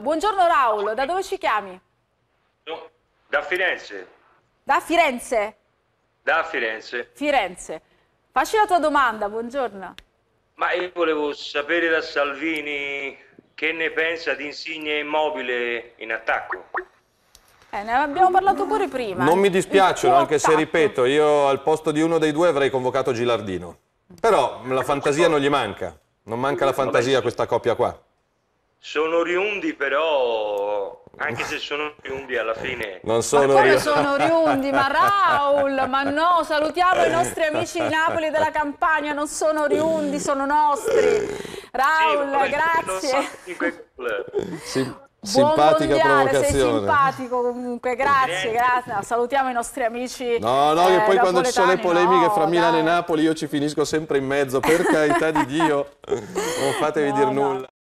Buongiorno Raul, da dove ci chiami? No, da Firenze. Da Firenze? Da Firenze. Firenze. Facci la tua domanda, buongiorno. Ma io volevo sapere da Salvini che ne pensa di Insigne Immobile in attacco. Ne abbiamo parlato pure prima. Non mi dispiacciono, anche se attacco. ripeto, io al posto di uno dei due avrei convocato Gilardino. Però la fantasia non gli manca. Non manca la fantasia a questa coppia qua. Sono oriundi, però, anche se sono oriundi alla fine... Non sono Ma come io. sono oriundi? Ma Raul, ma no, salutiamo i nostri amici di Napoli e della Campania, non sono oriundi, sono nostri. Raul, Sì, grazie. Simpatica Buon mondiale, sei provocazione. simpatico comunque, grazie. No, salutiamo i nostri amici. No, che poi quando ci sono le napoletani, polemiche fra no, Milano dai. e Napoli io ci finisco sempre in mezzo, per carità di Dio, non fatevi dire nulla.